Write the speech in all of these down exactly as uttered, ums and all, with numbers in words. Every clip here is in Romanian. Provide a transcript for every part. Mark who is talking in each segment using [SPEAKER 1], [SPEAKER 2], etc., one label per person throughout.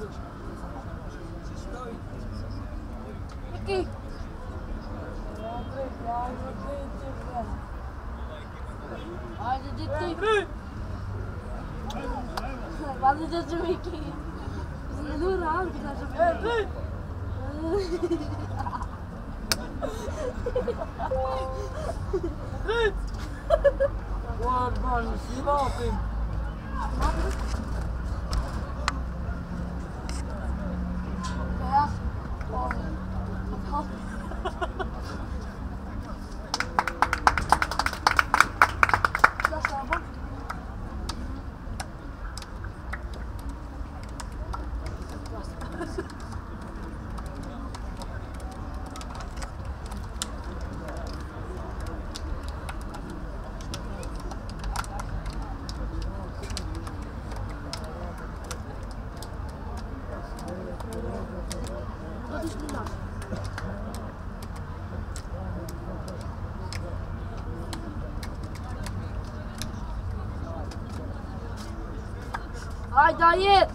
[SPEAKER 1] Mickey. Hadi ciddi. Hadi ciddi Mickey. Dur abi güzel. Evet.
[SPEAKER 2] Evet. Var var ne yapayım?
[SPEAKER 1] Beyaz. Ay dayı.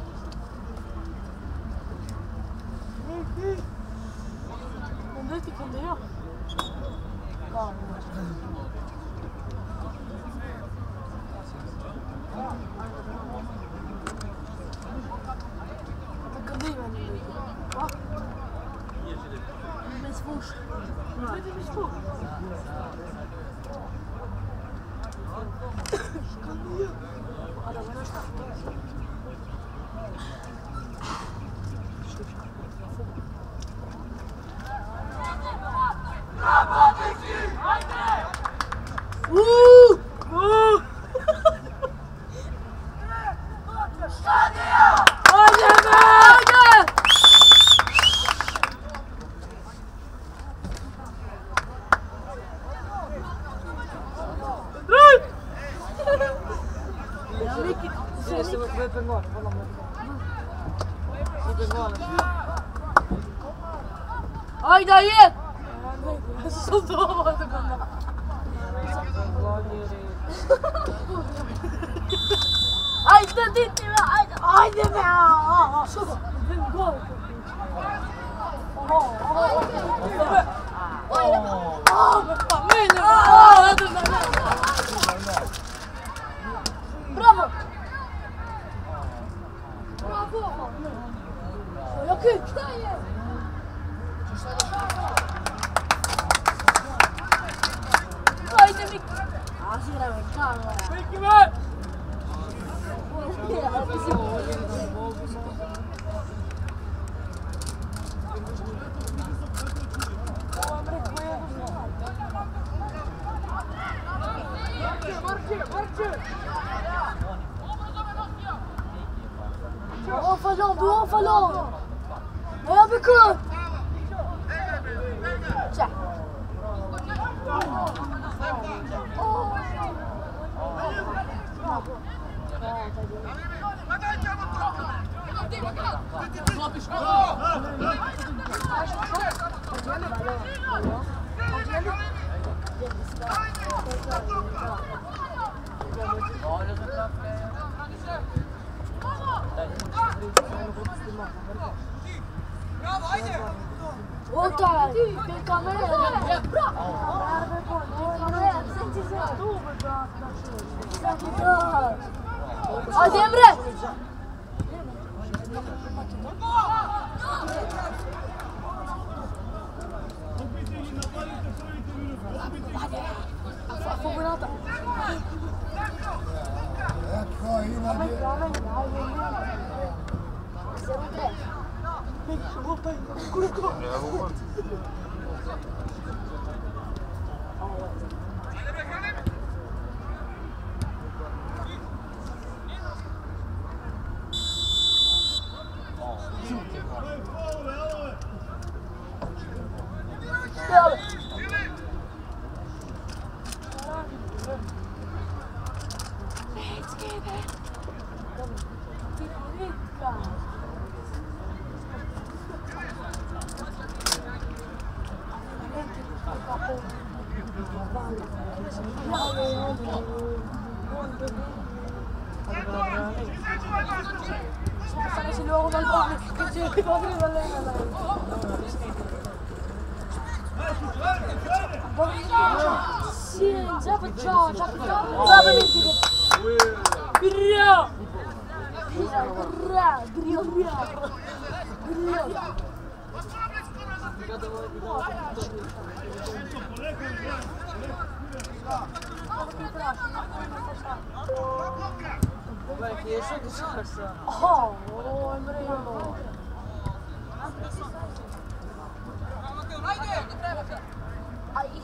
[SPEAKER 2] Ne fikirde yok. Tamam. Takıldayım ben de. Bak. Mesfuş. Ne demiş bu? Adamın hoşuna.
[SPEAKER 1] Woo!
[SPEAKER 2] Woo!
[SPEAKER 1] Ay dayı.
[SPEAKER 2] Tutamadık onu.
[SPEAKER 1] Ay da dedi mi? Ay ay de be.
[SPEAKER 2] Gol.
[SPEAKER 1] Bravo. Bravo. Yakın. Ay de mi? Asira be kanka.
[SPEAKER 2] Peki be.
[SPEAKER 1] Oh fallo, buon fallo. Vai Becco. C'è. Volta, che camera. Hadi Emre. Sana si Loro dal male, che c'è il padre da lei. Sì, già facciamo, già facciamo. Già per Birra! Birra, birra, birra, birra.
[SPEAKER 2] Vabbè, che esce che c'è?
[SPEAKER 1] Oh, oh, Andrea. Ai.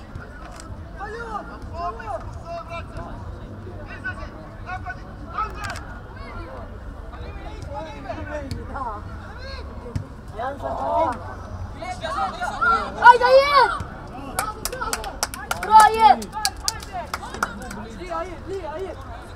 [SPEAKER 1] Ai, Dayen! Ryan!
[SPEAKER 2] Lì, lì, lì, lì.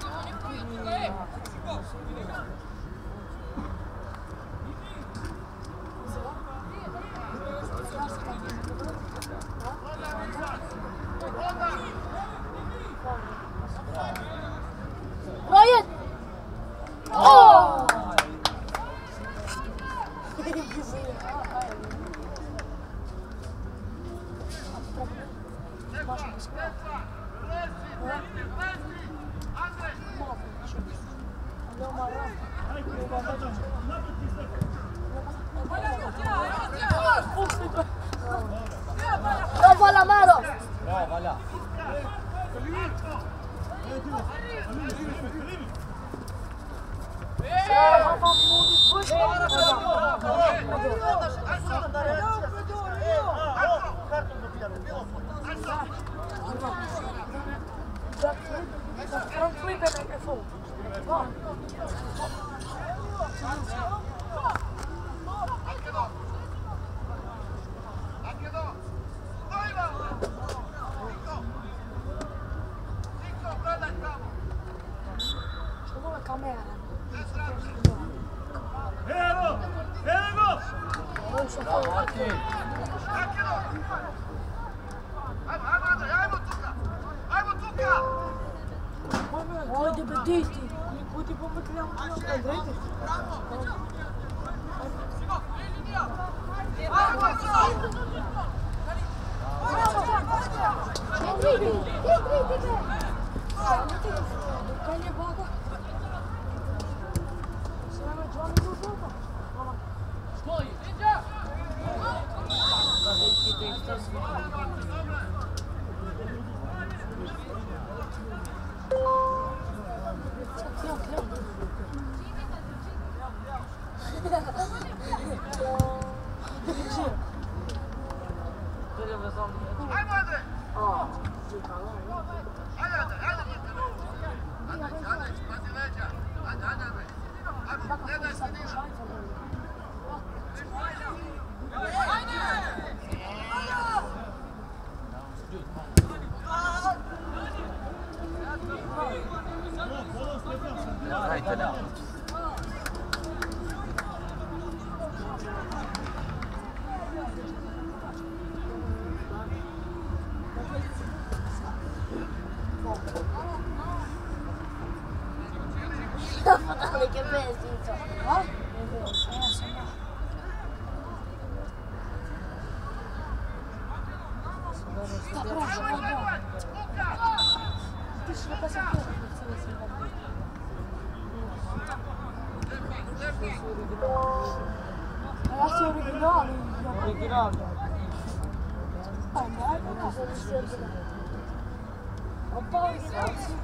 [SPEAKER 1] Ryan! Oh! Bravo alla mano!
[SPEAKER 3] No, va là.
[SPEAKER 1] Front flip and a full. Ой, да бедите! Никуда помогли, Андрей.
[SPEAKER 3] Right now.
[SPEAKER 1] Che vestito? Eh? Sta preso, guarda. Ti si passa più. Ragazzi, originali.
[SPEAKER 2] Originale.
[SPEAKER 1] Oh, ma è una cosa di originale. Un po' originali.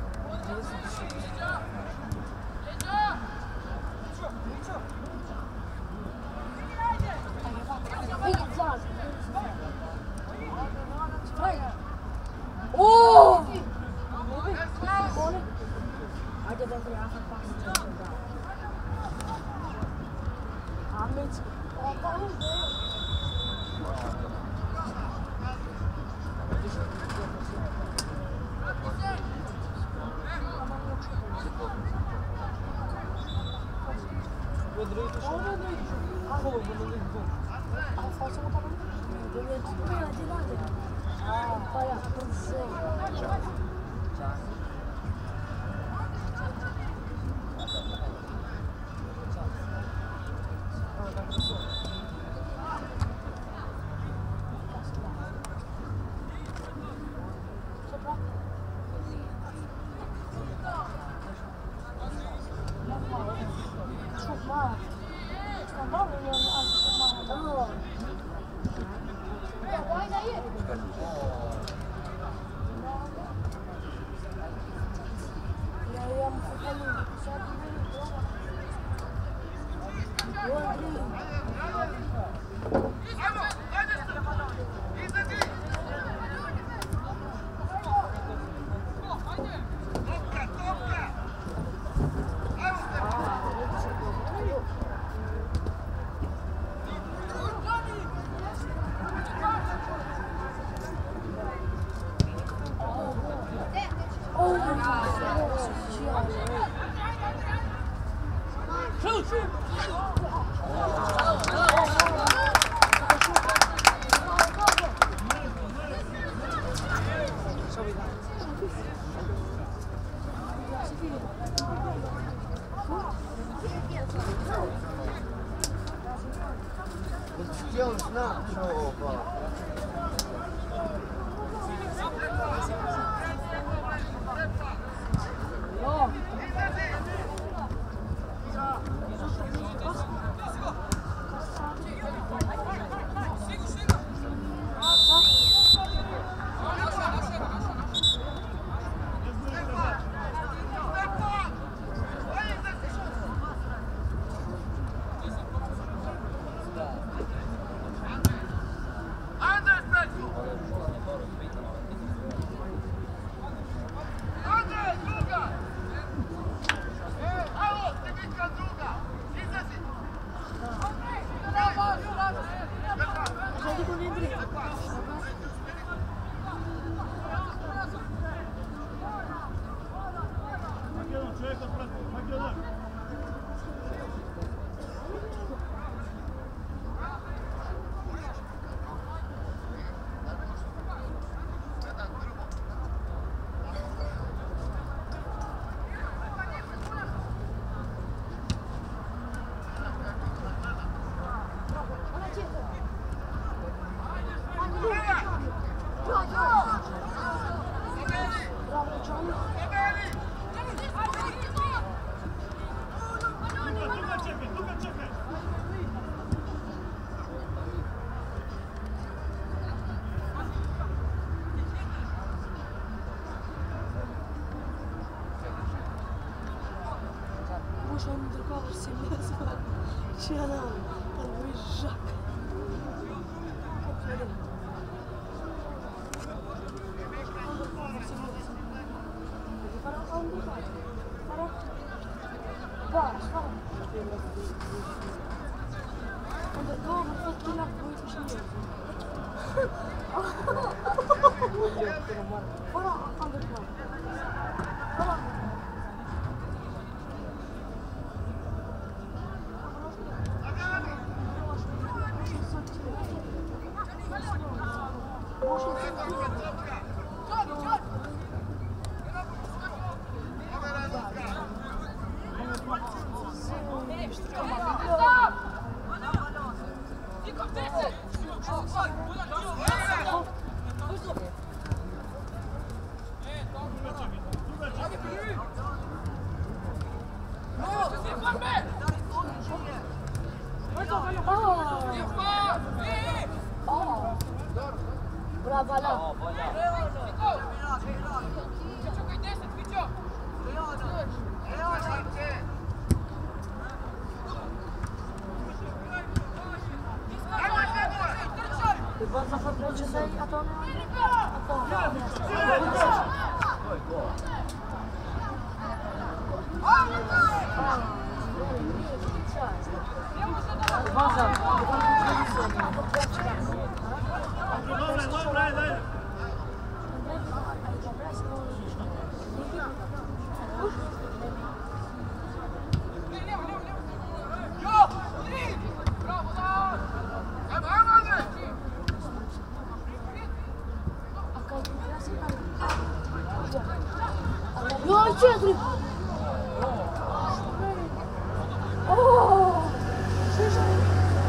[SPEAKER 1] Oh! Hadi ben de yasak bakmayacağım. Ahmet. skandal ili on antiskandal? Ja imam fotonu, sad vidim doma. Ovo je drugi.
[SPEAKER 4] Хотел знать, что
[SPEAKER 1] Он другого сильнее звал. Чья-то он выезжак. Он другого фотограф будет еще. Пора, андерграунд. Пора. Bravo, là. Четыре. О, слушай.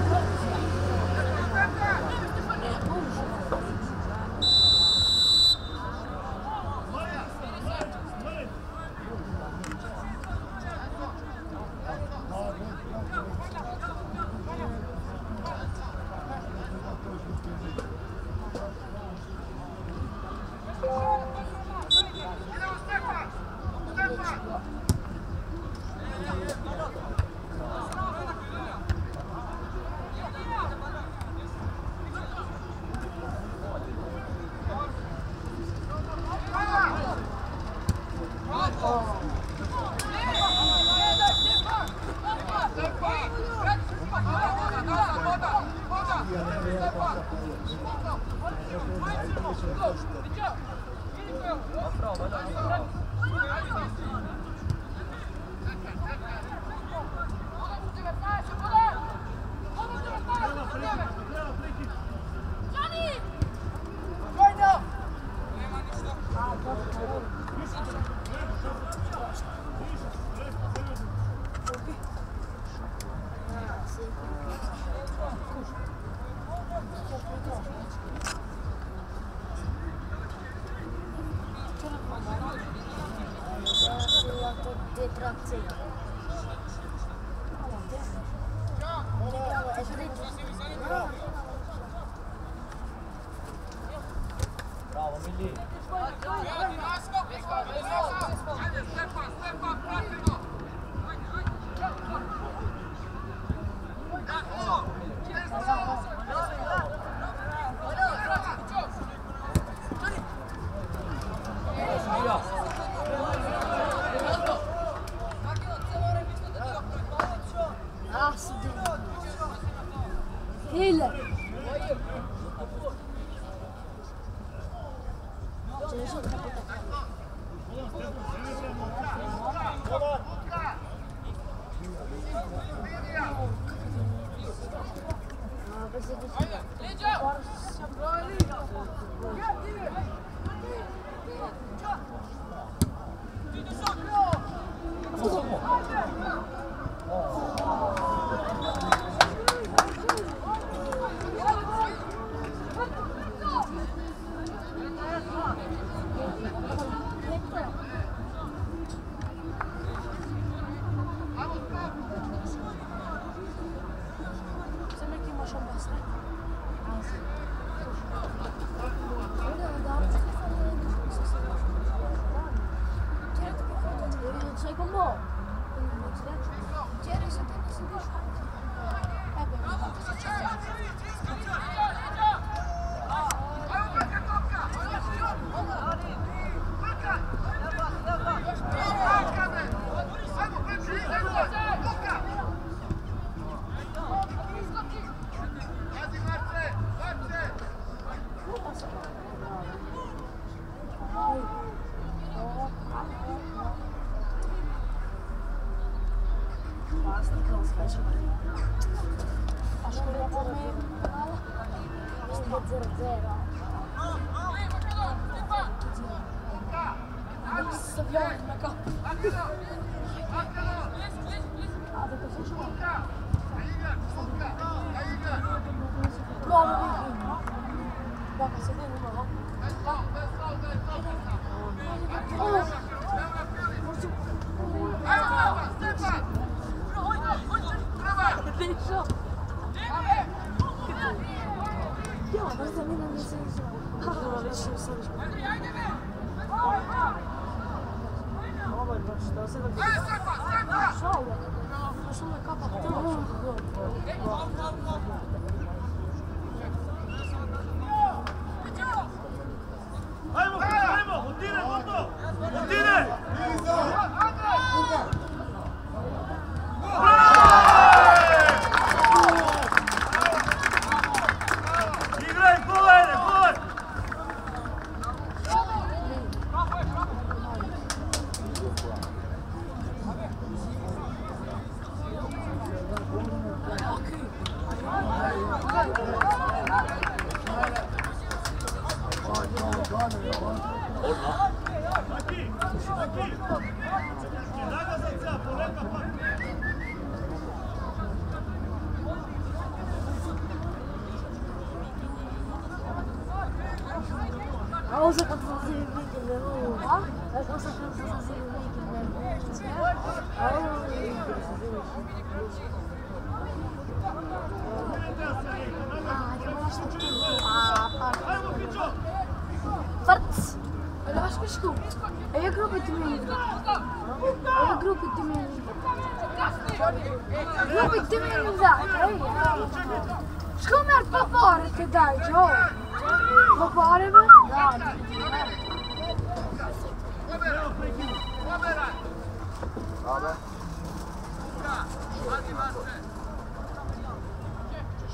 [SPEAKER 3] Bravo, Mili.
[SPEAKER 1] Ah, si Hile. Ce ne sono capito. Ah, questo è zero zero. Stawiałem na kapę. A to to coś Bravo, Baka sobie nie ma. Ja, maar dan moet je niet zeggen. Haha, dat is zo zo. Zo, zonder kapot.
[SPEAKER 5] Ajmo, ajmo, utine, Moto! Utine! Igraj, povede, povede! Aqui, aqui. Naga za cea, poleka pa.
[SPEAKER 1] A ovo kad sam se vidio ne mogu, a? Kako sam kad sam se vidio ne mogu. A ovo ne vidio se vidio. A, ja moram što ti. A, pa.
[SPEAKER 5] Ajmo, Pičo!
[SPEAKER 1] Vrc! Ali baš pišku. A ja grupi ti mi igra. A ja grupi ti mi igra. Grupi ti mi igra. Scomer papore che dai, Joe. Papore me? Dai.
[SPEAKER 4] Vabbè.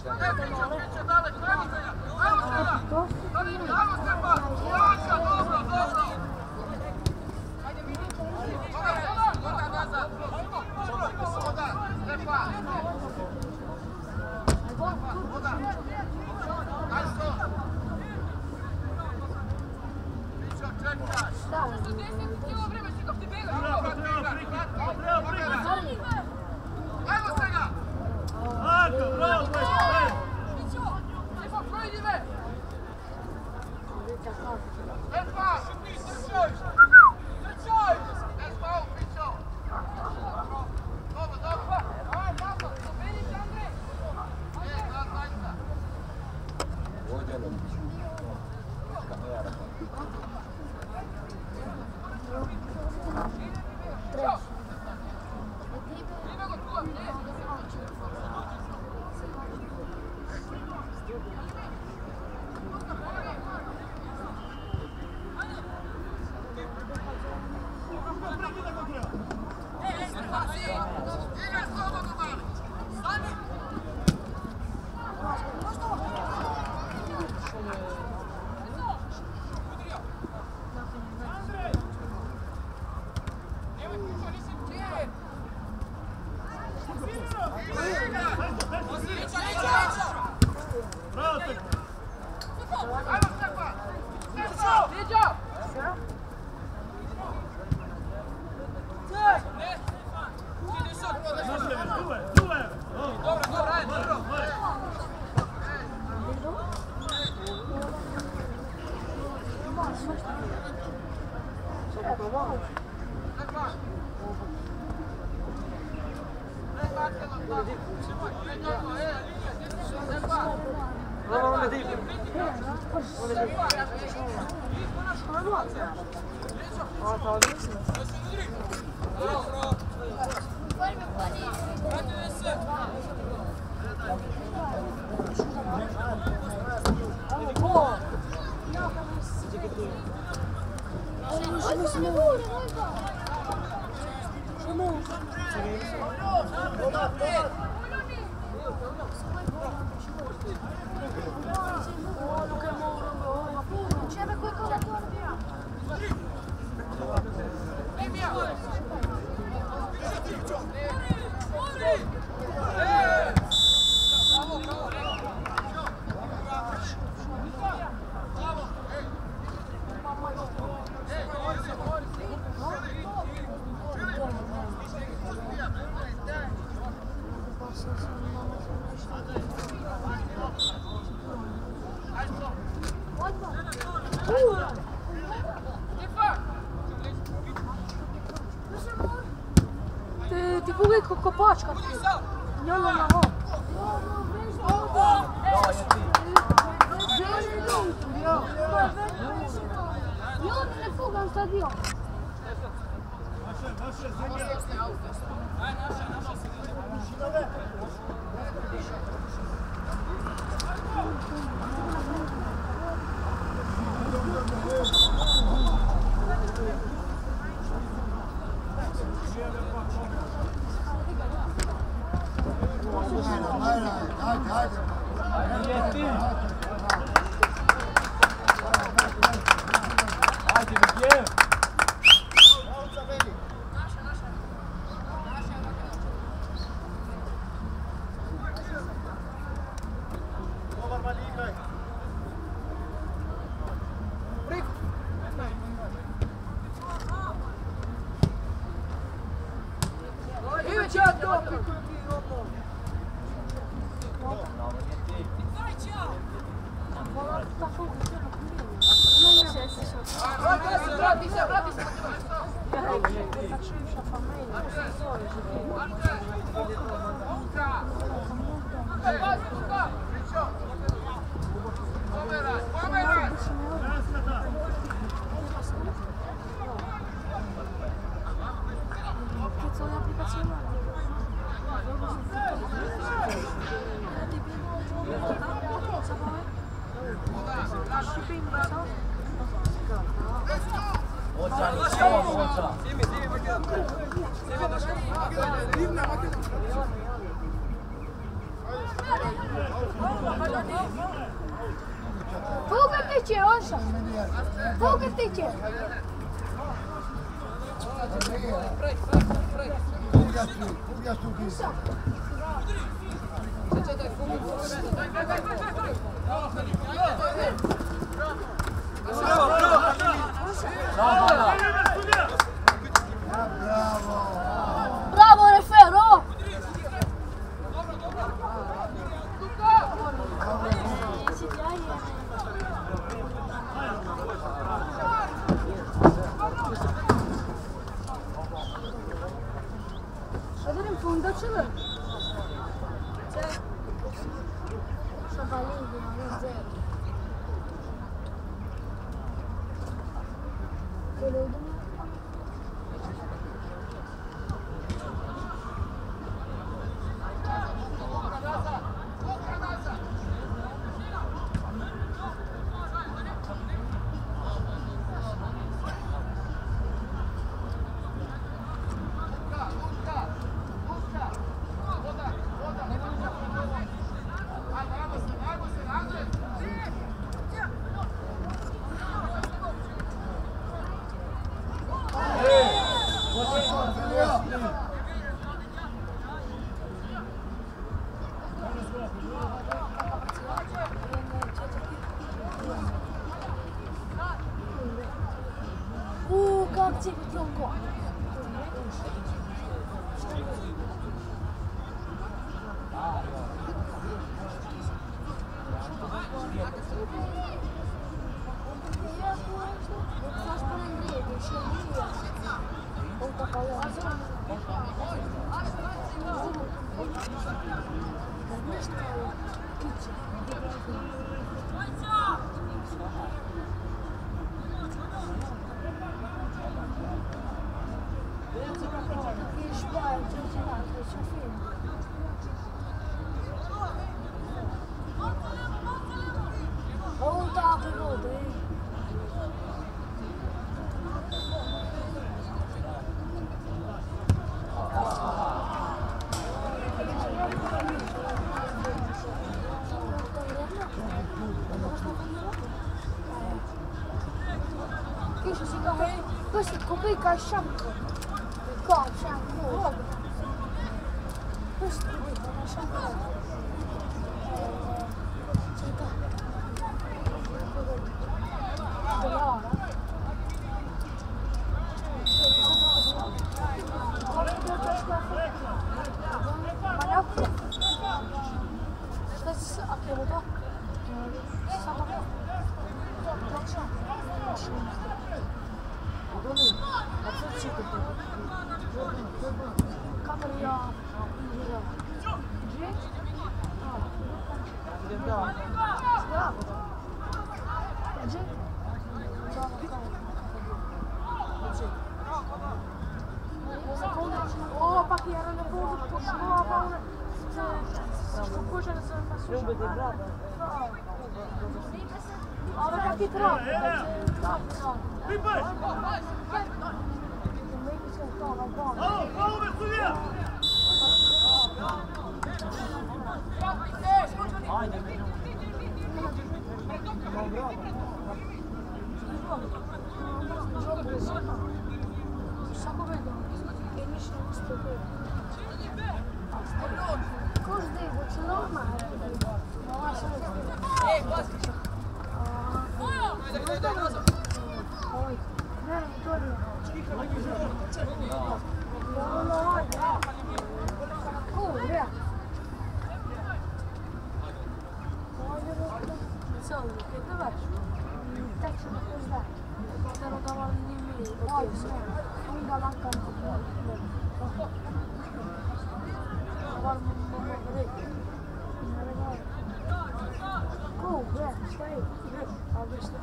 [SPEAKER 1] Ti, ti pugaj ko kopačka. Njolo na ho. Io me ne fuga un stadio.
[SPEAKER 5] Divna,
[SPEAKER 1] așa. Fă că te cer. Bravo, refero! Vedem fundațiile. Să valid din zero. Uh, că acție cu tronco. Oh, da, pe rodă, ei. Questo si chiama, questo è come il shampoo. Qua, shampoo. Questo è come shampoo. O, pak je na půl pošlova, zkušen jsem na službě. Ale taky trap.
[SPEAKER 5] Vypaš! Halo, halo, Vesulia!
[SPEAKER 1] Каждый вот нормально. Эй, класс! Ой, да, Виктория. О, да. Целый, давай. Так что подождай. Второй давал не имеет. Ой, все. Он давал контакт. Go, yeah, stay. Obviously.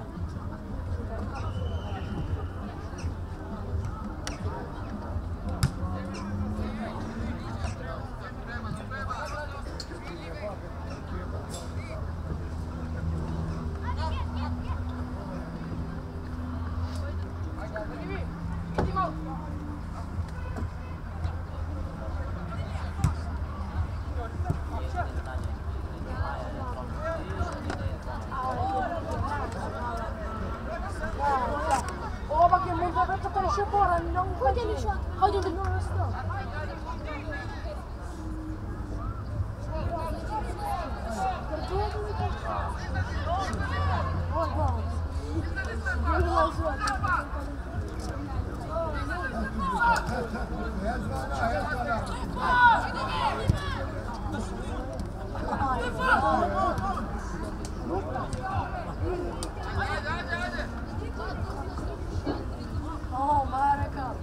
[SPEAKER 1] Oh, Marika.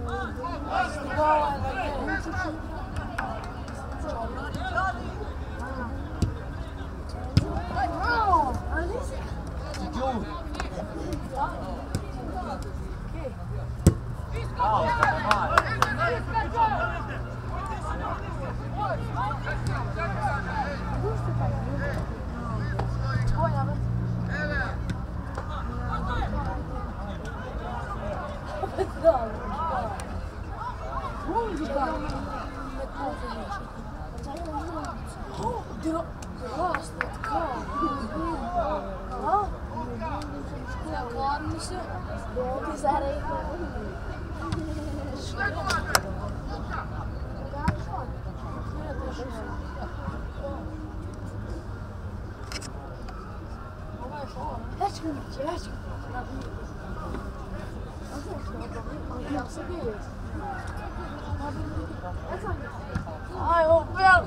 [SPEAKER 1] Ai, o fel!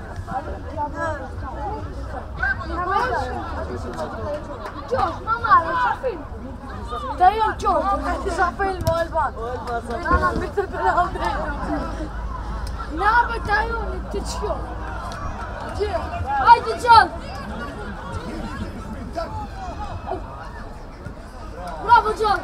[SPEAKER 1] Josh, mamma, non c'è film! Dai un gioco, ti sa film o il bar? No, no, mi sto per la no, ma dai un tizio! Hai di John! Bravo John!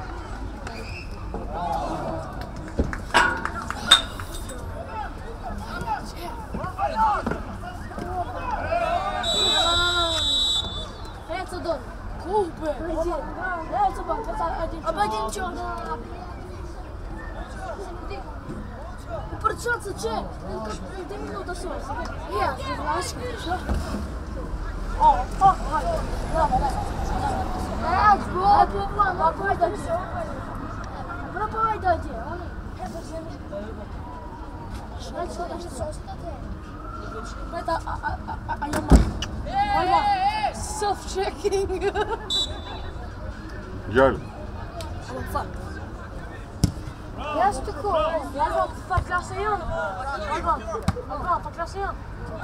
[SPEAKER 1] Super! Eto bak, обойдем John. Причаться че? две минуты сорок. Я, знаешь, что? О, о, браво, да. Да, браво, браво, пойдёте. Браво, пойдёте. Что это? Это Аяма. Аяма. Self-checking.
[SPEAKER 6] Gel.
[SPEAKER 1] Fuck. Ja, stuk op. Ja, wat fuck klasse in. Wat? Wat fuck klasse in.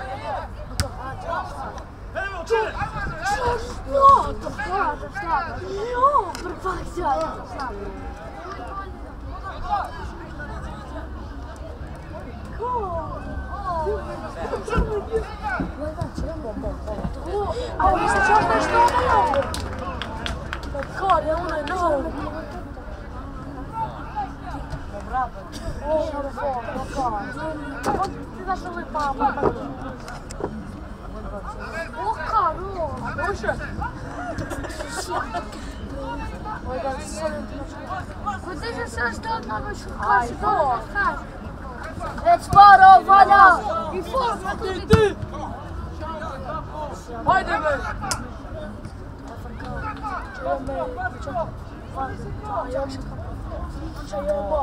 [SPEAKER 1] No, to staat, to staat. No, perfect. Ja, ja, to staat. A vi se čas nešto ono? Kad je ono novo? O, što kad? Ti znaš ovo je papa. O, kad? Može? Oj, da se sve Kod ti se sve što odmah ću kaži dole da kaži. Već paro, valja! I forma ti ti! Hajde me! Čujem me, čujem. A još Čujem me.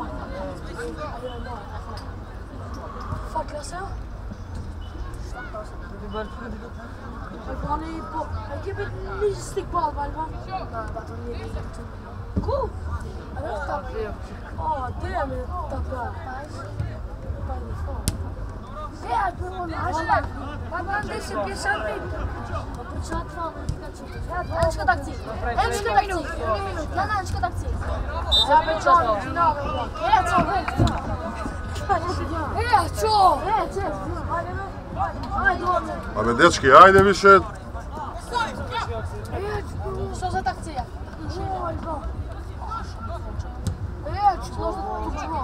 [SPEAKER 1] Fuck jag så? Han är på... Jag ger ett mysigt ball, va? Cool! Ja, det är min tappa. Det är bra när Mama, det är så pissat. Эншка такси. Эншка такси. Да, да, эншка такси. Я бечон, финал. Э, чё, э, чё? Э, чё? Ajde, ovdje.
[SPEAKER 6] Ajme, dečki, ajde više.
[SPEAKER 1] Što za takcija? Oj, ba. E, što za takcija?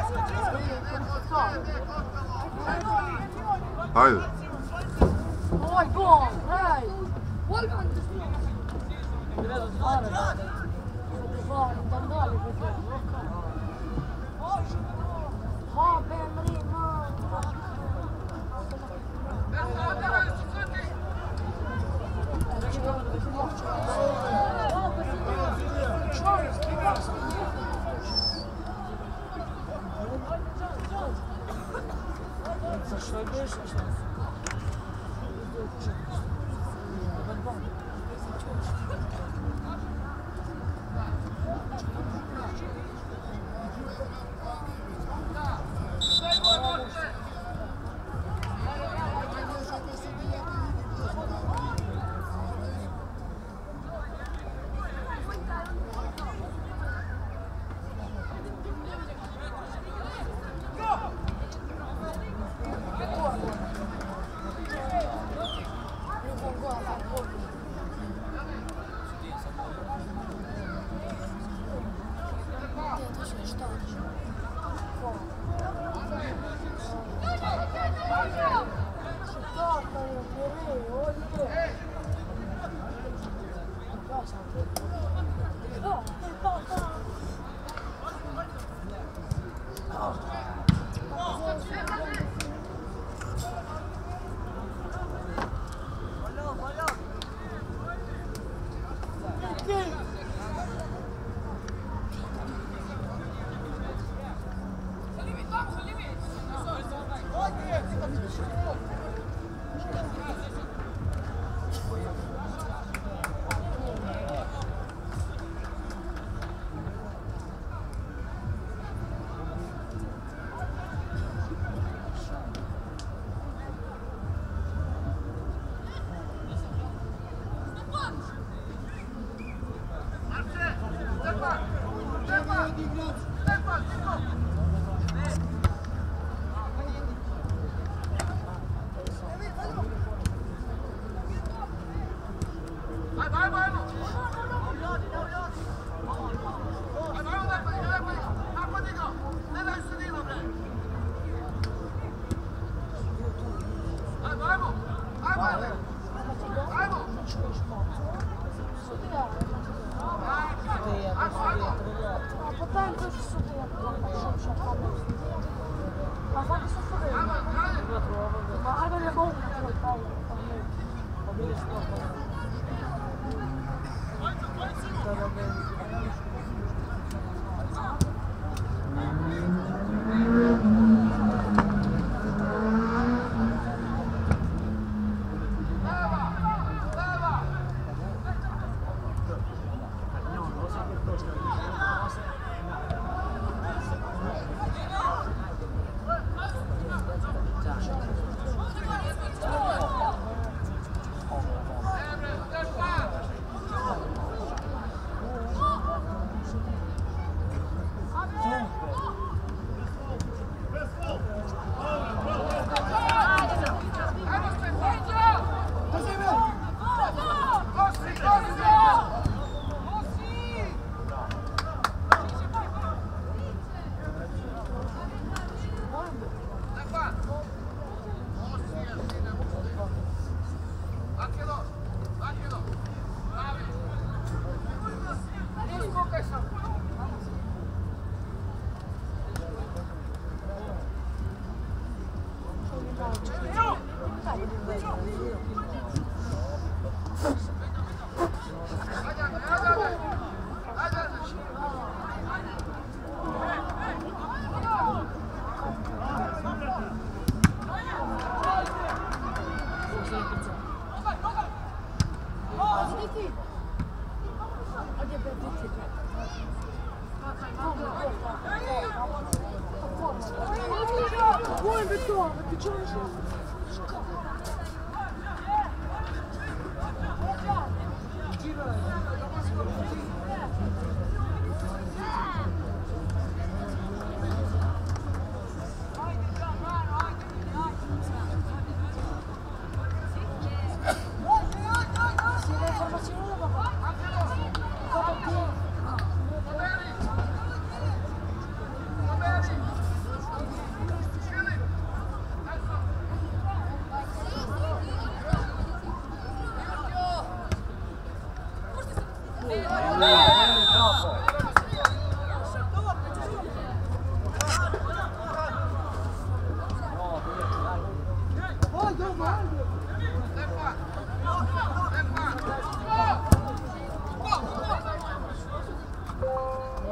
[SPEAKER 6] Ajde.
[SPEAKER 1] Oj, bom, hej. Oj, bom. Ha, ben Charles, keep up.
[SPEAKER 2] Zašto je bješa šta?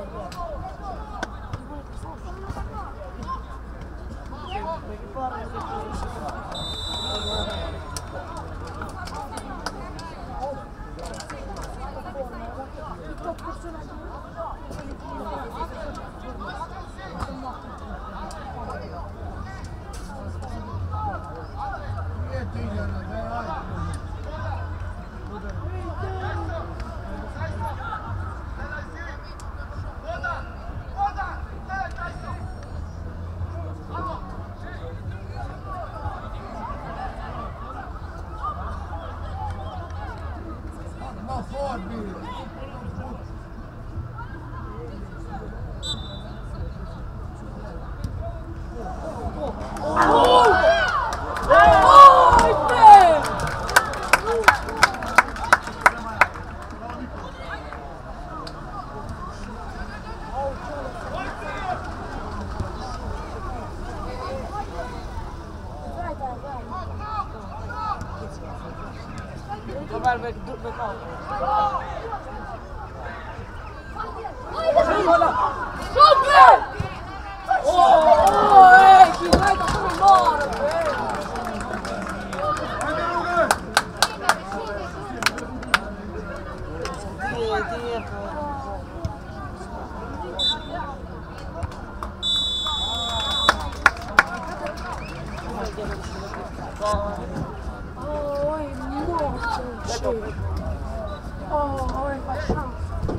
[SPEAKER 1] Thank you.
[SPEAKER 2] Ver bek, dur bek al.
[SPEAKER 1] Super!
[SPEAKER 2] Oh, ej, Kinaj, to sobie mora,
[SPEAKER 1] Oj, morto. O, oj, patrzam.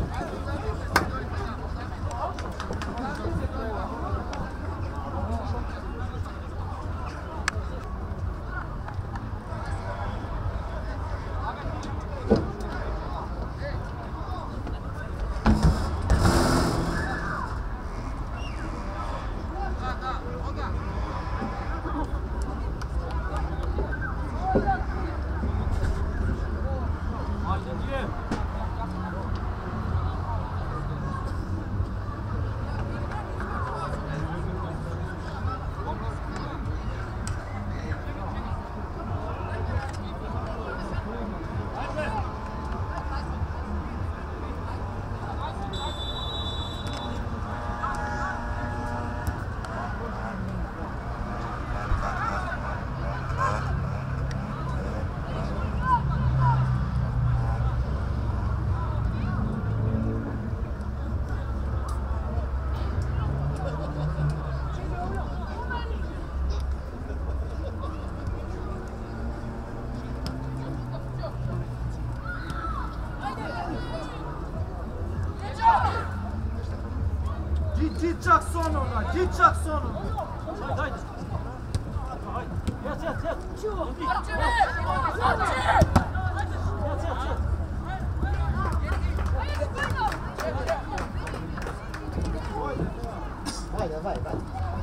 [SPEAKER 5] Didžak sonuna, didžak sonuna. Haydi haydi. Haydi. Yat yat yat. Yat yat yat.
[SPEAKER 4] Vai, vai, vai.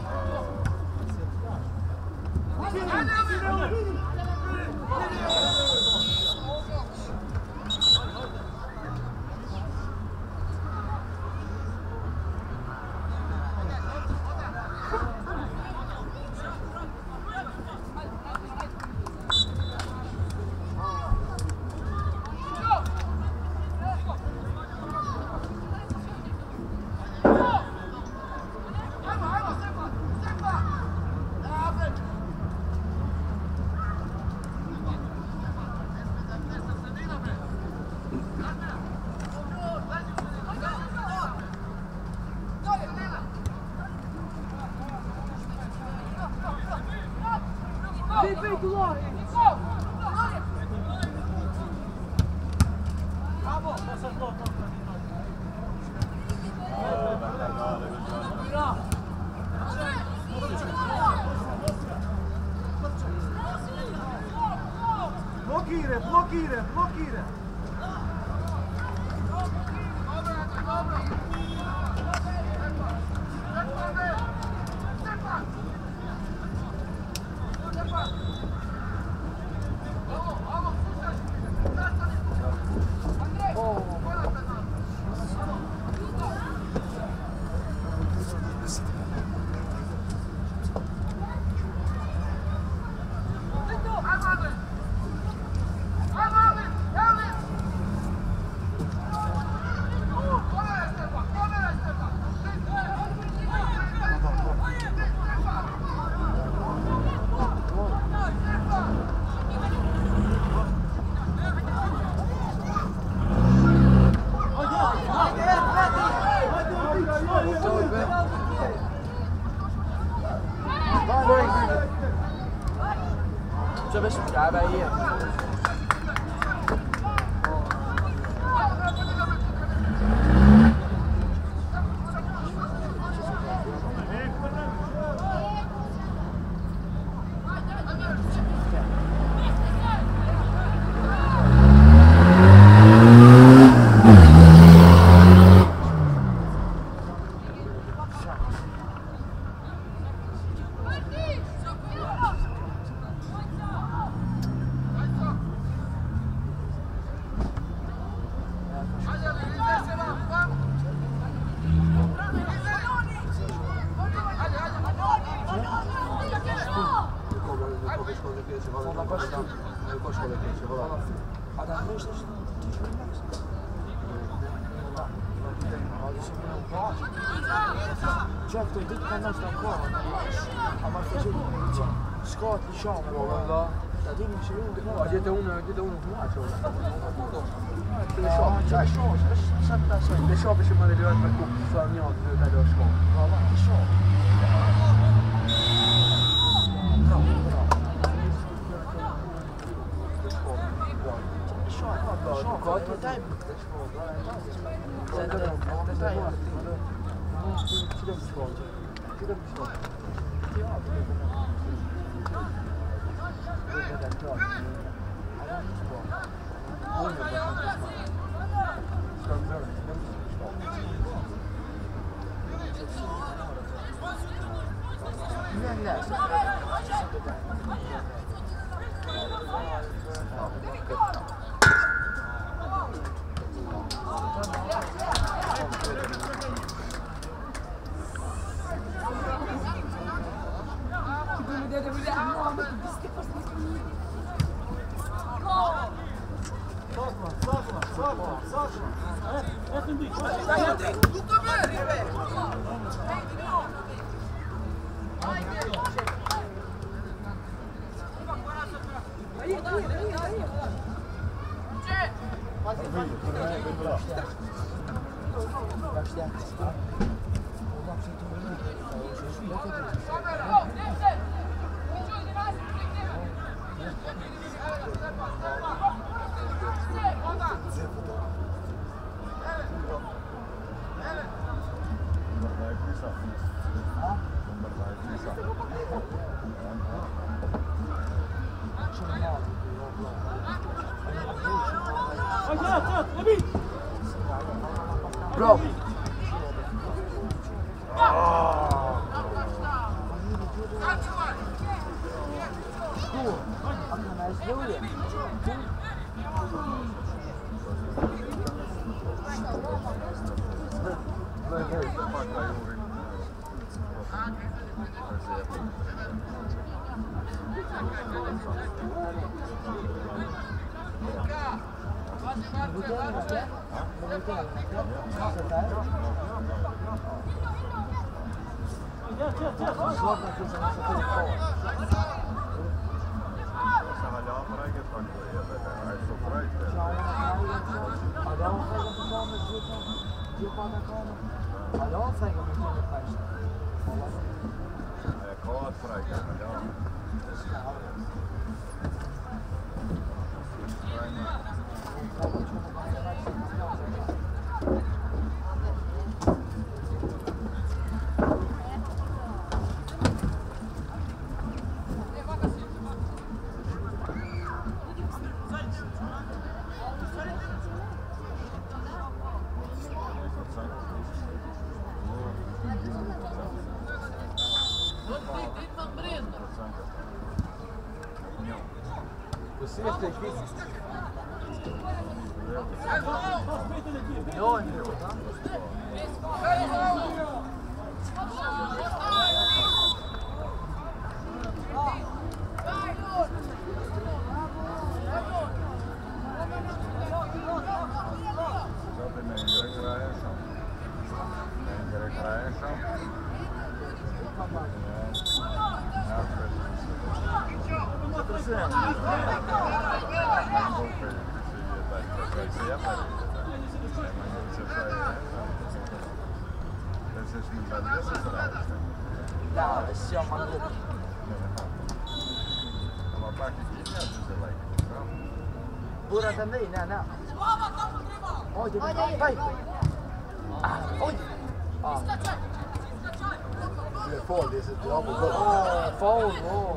[SPEAKER 5] Blokire, blokire, blokire.
[SPEAKER 1] Come on,
[SPEAKER 3] 这边是加白烟。
[SPEAKER 2] Certo, il detto non sta ancora, ma fece Scott, diciamo, da te non c'è uno. No, dietro uno, dietro uno più alto. Le shop, cioè, le shop ci vanno arrivare per fare ogni altro, dai lo shop. No, ma le shop. No, no. Le shop, le shop, no, shop, quanto tempo? Le shop, quanto tempo? Ti devo svolgere, ti devo svolgere. Ti ho Bro.
[SPEAKER 3] Ja, das ist ja mal gut. Aber back ich.
[SPEAKER 2] Pura também, não, não. Ojde, vai. Ah, ojde. Ah.
[SPEAKER 4] Det är fall, det är så bra på gång.
[SPEAKER 2] Åh, foul, åh.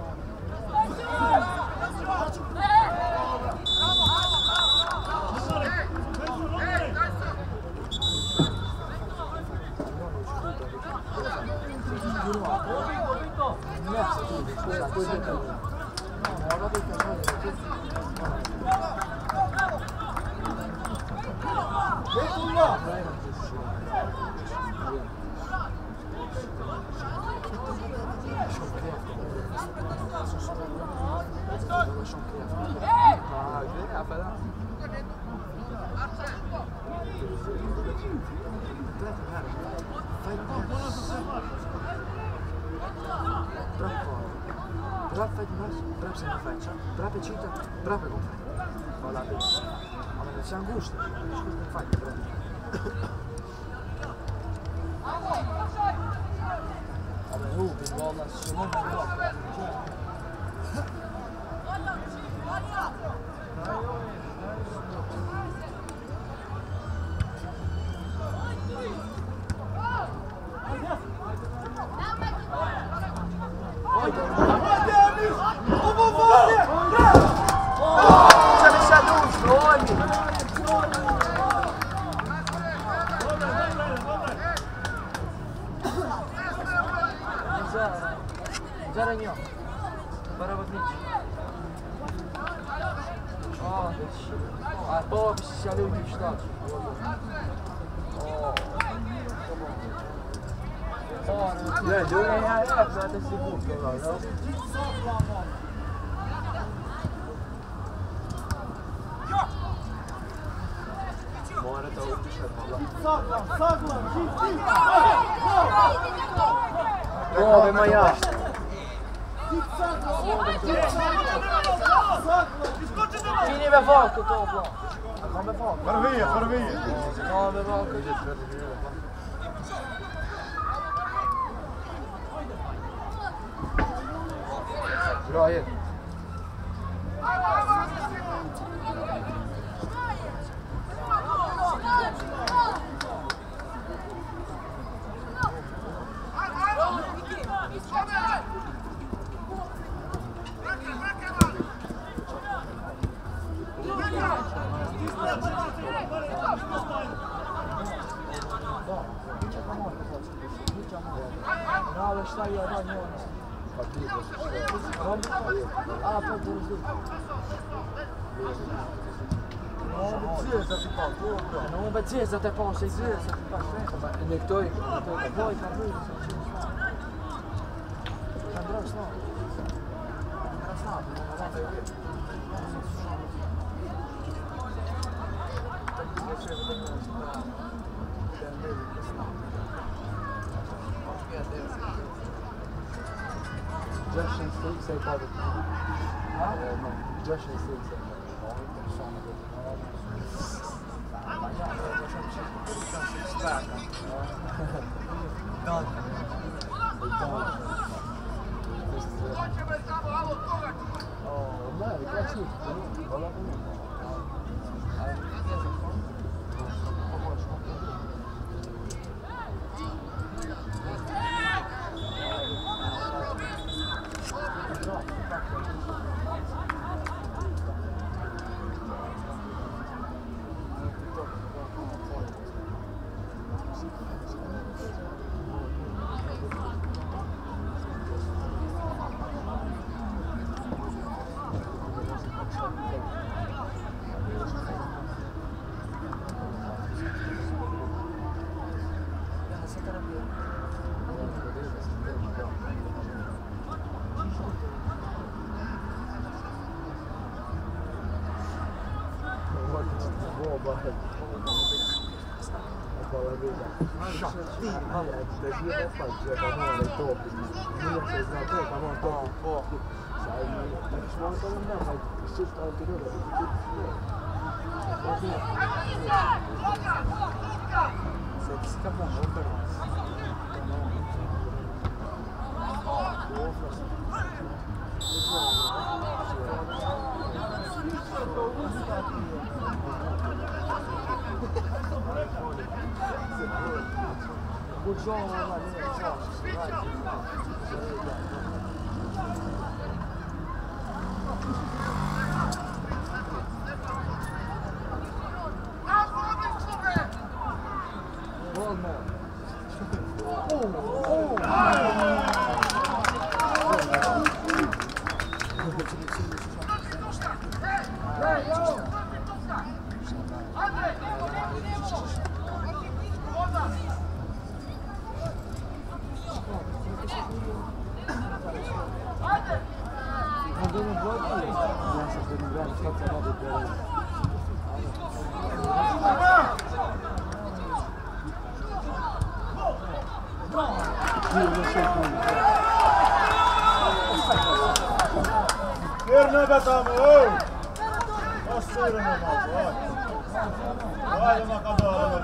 [SPEAKER 2] Trappa di basso, trappa sempre faccia, trappa cita, trappa con faccia. Va là dentro. Ma non c'è angustia, scusa con faccia, però. Vabbè, uh, che buona, sono buona. Заранее. Барабатнич. А, а то все люди читают. Ja, doe je ja, ja, dat is de boek. Mooi dat ook is.
[SPEAKER 5] Saklan, saklan, git, git.
[SPEAKER 2] Oh, ben maar ja.
[SPEAKER 5] Git saklan, git saklan.
[SPEAKER 2] Vieni per forte, Topo. Come forte.
[SPEAKER 4] Far via, far via.
[SPEAKER 2] No, per forte. Bra, Ed. Bravo, stai io, dai, no. Ah, poi tu lo Non zeza ti pa, non be zeza te pa, sei zeza ti pa sve. Ne ktoj, ktoj, boj ka boj. Andra sno. Andra sno, non va bene. Just in state sei poi. Ah? No, just in state sei. Oh, dai, grazie. Hola,
[SPEAKER 5] Saklan.
[SPEAKER 4] Ver nöbet abi, oy! Bas sıyırın ama, vay! Vay ona kadar,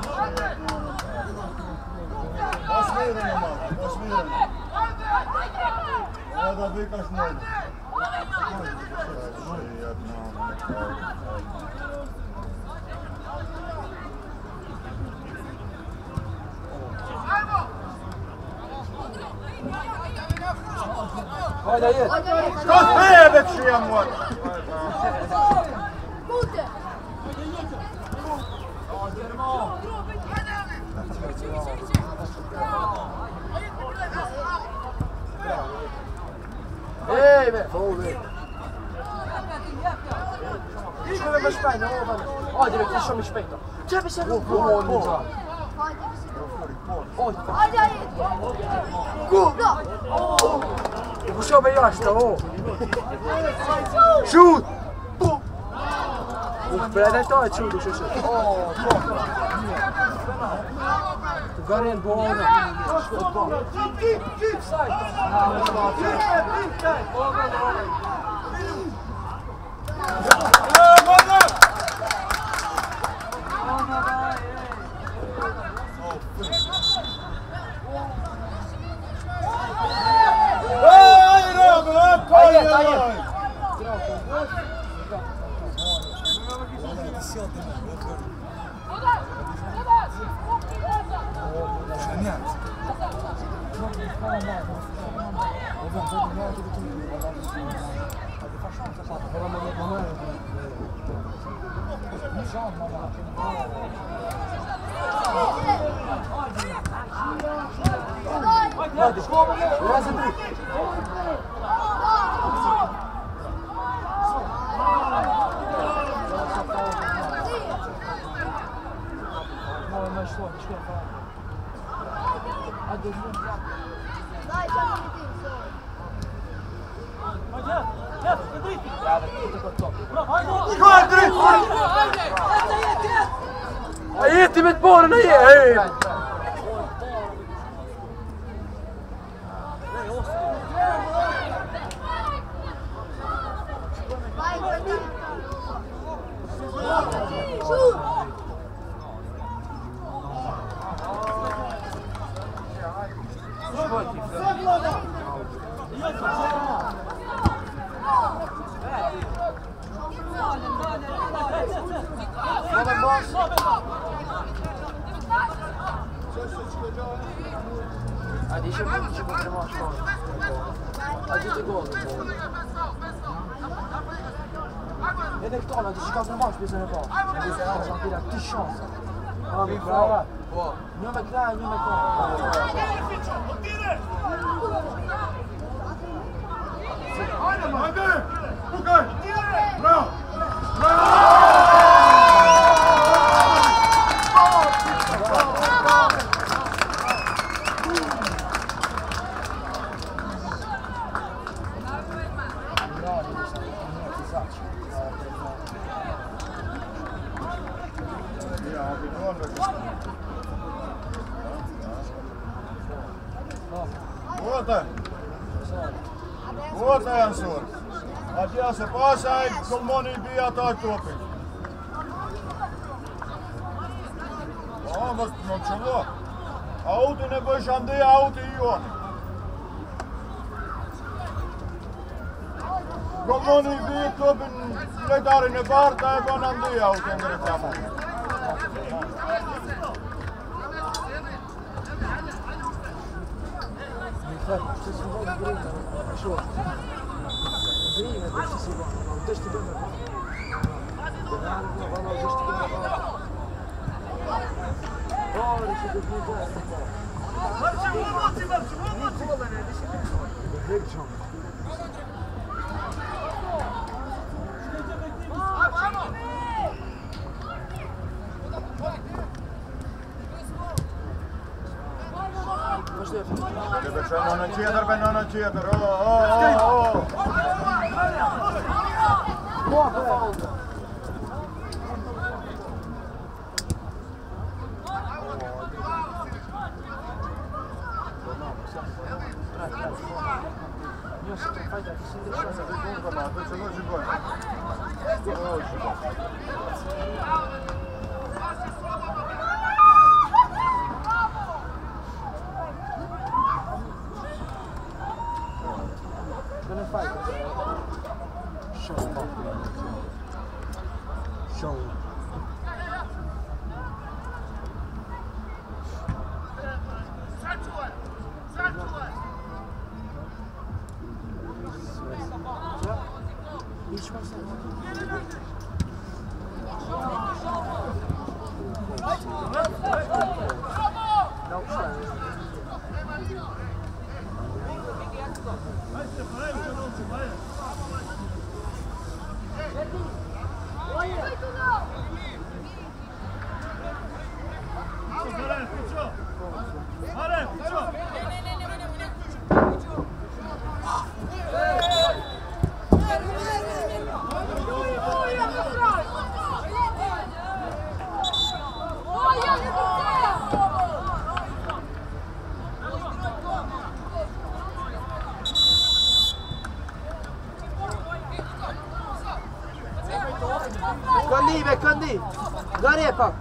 [SPEAKER 4] bas sıyırın ama, bas sıyırın. Orada birkaç ne oldu?
[SPEAKER 2] Haydi hayır.
[SPEAKER 4] Kas be be şu yan var.
[SPEAKER 1] Gute.
[SPEAKER 2] Ehi, beh, muove. Dici come mi spegno, oh, deve che mi spegno. C'è mi sei un po'.
[SPEAKER 1] Hadi hadi.
[SPEAKER 2] Go. Possiamo basta, oh. Shoot. Oh, predator e shoot, shoot, shoot. Oh, tu gari il buono. Lازم بريك. ما شلون شلون عدل
[SPEAKER 1] Dai, ciao Valentin.
[SPEAKER 2] Aiuti mit buono, aiuti!
[SPEAKER 1] Vai, Valentin. Su.
[SPEAKER 2] Hadi işe bak, işe bak, tamam, tamam. Hadi gol. Et dès que tu as jusqu'à ce moment, je ne sais pas. Il a dix chances. Ah, mais bravo. Nous mec là, nous mec là.
[SPEAKER 4] Haydi, haydi! Bukay! Bravo! Bravo! Vuotajan. Vuotajan suor. Adia se pasai, kun moni dia tai tuopi. Vamos, no čelo. Auto ne boš andi auto i on. Kun moni dia tuopi, ne dari ne parta, kun andi auto ngere tamo.
[SPEAKER 2] Se si vuole prima, è solo. Prima adesso si va, ma un testo bene va. Denaro, va, va, testo bene va. Ora si deve fare un po'.
[SPEAKER 5] Marci, marci, marci, marci.
[SPEAKER 2] Va bene, adesso si diciamo.
[SPEAKER 4] Deve ser non înceder, beh non înceder. Oh, oh, oh, oh.
[SPEAKER 2] Boa, falta. Io se fai da che si deve
[SPEAKER 4] Comunque ma, tu ce l'ho giù poi.
[SPEAKER 2] Come fai? Show. Show. Hiç varsa Kandi, be kandi. Gare pak.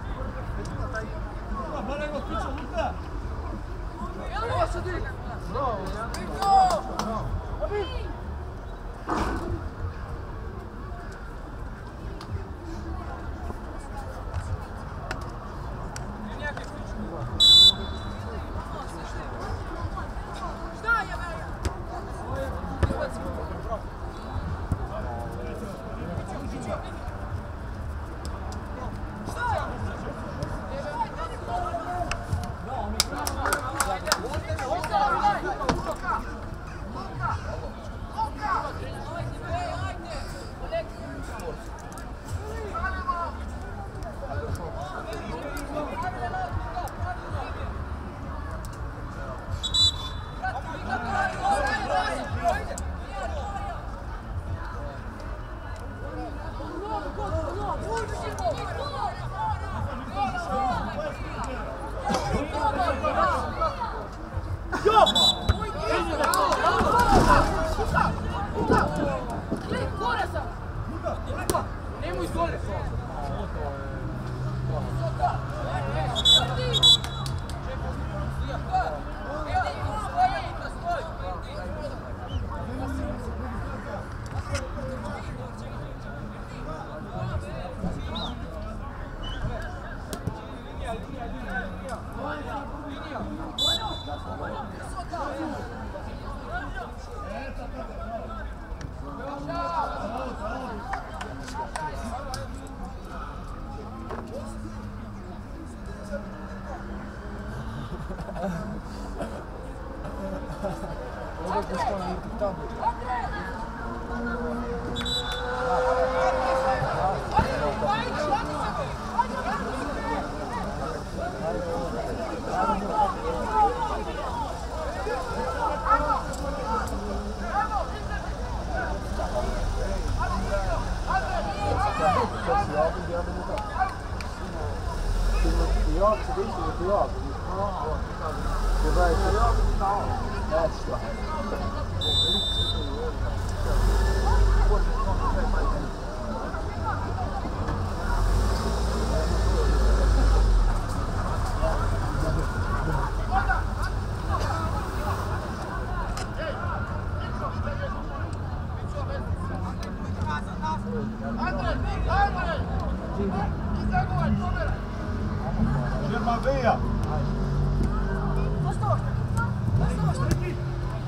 [SPEAKER 4] Firma via.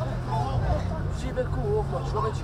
[SPEAKER 2] G per culo, faccio come G.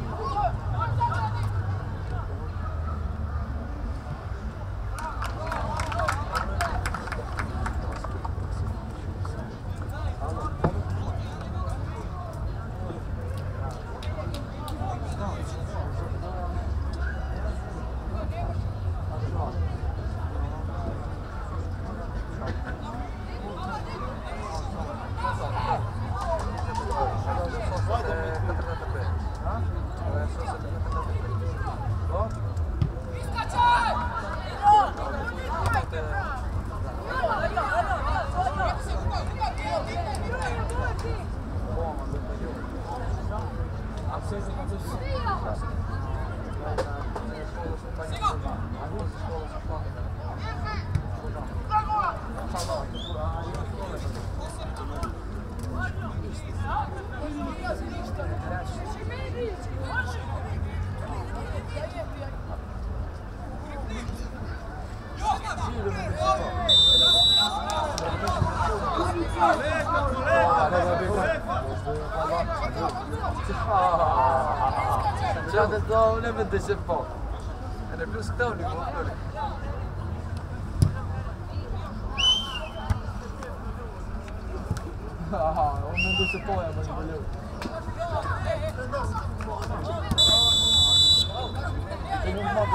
[SPEAKER 3] Già detto ne vedesse un po'. Era più storico.
[SPEAKER 2] Ah, non vedesse poi, ma non volevo. In un modo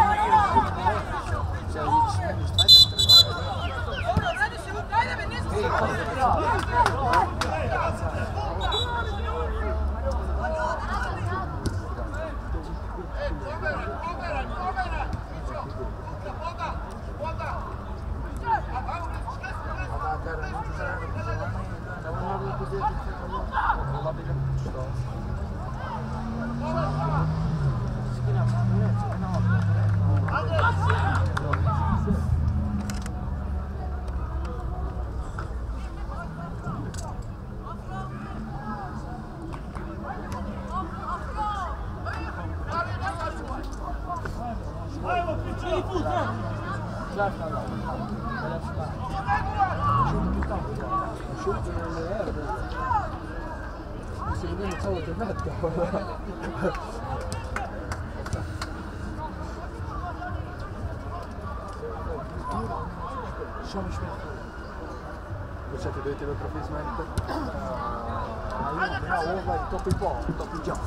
[SPEAKER 2] Lasciamo smettere. Cioè che dovete vedere professionalmente. Ma io no, vai troppo in po', troppo in già.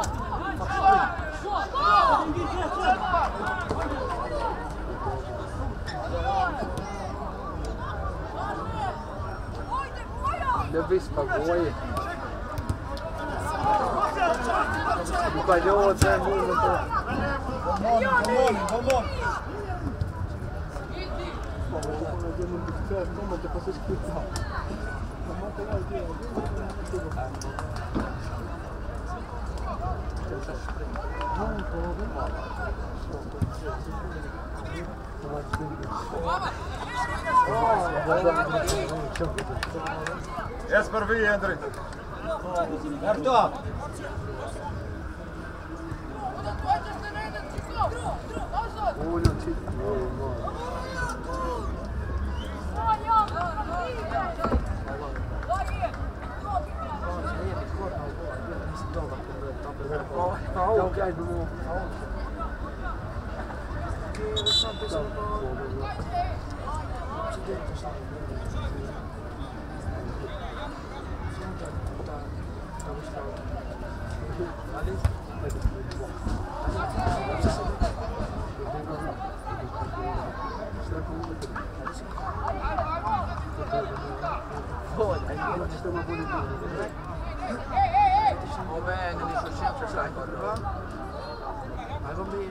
[SPEAKER 2] Le Vespa vuoi? Mi pagliò c'è il mondo.
[SPEAKER 4] Pomoni, pomoni.
[SPEAKER 2] Come ti posso scherzare?
[SPEAKER 4] Jesper vi, Andrej. Erto.
[SPEAKER 2] Ok, dobbiamo...
[SPEAKER 3] Va bene, dice sempre sai cosa va? Ma va bene.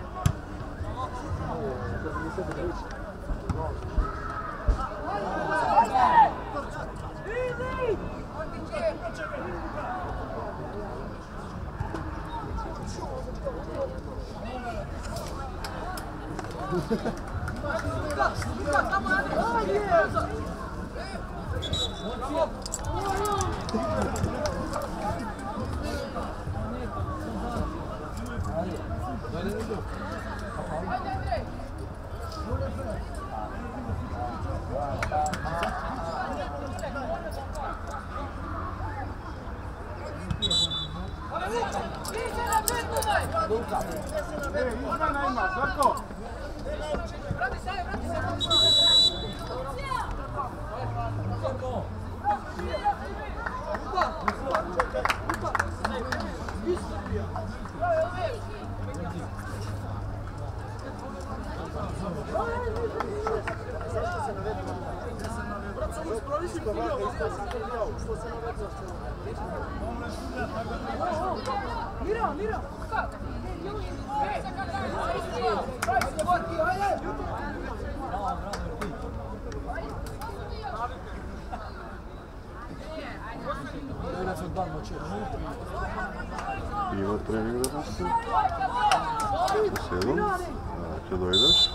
[SPEAKER 1] Vieni!
[SPEAKER 4] imaš, Žarko?
[SPEAKER 5] Mira, mira.
[SPEAKER 6] Ima trening danas. U sedam. Če dojdeš?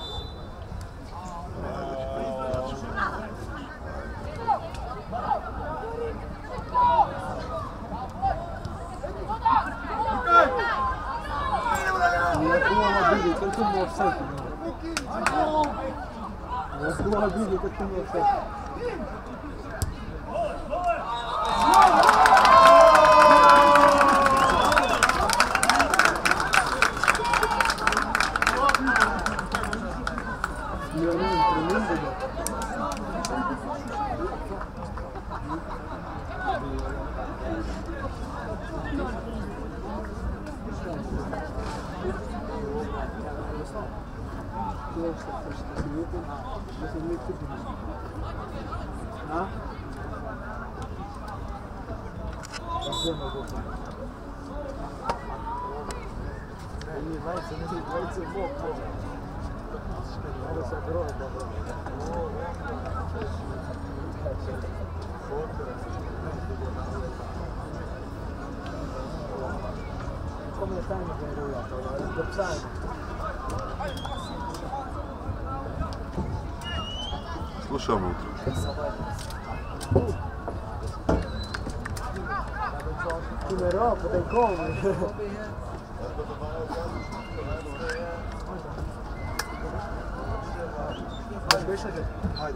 [SPEAKER 6] Slušam utro.
[SPEAKER 2] Come roba, dai come? Haydi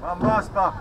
[SPEAKER 4] Van basta!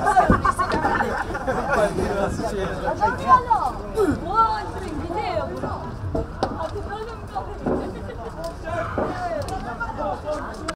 [SPEAKER 1] Buon video!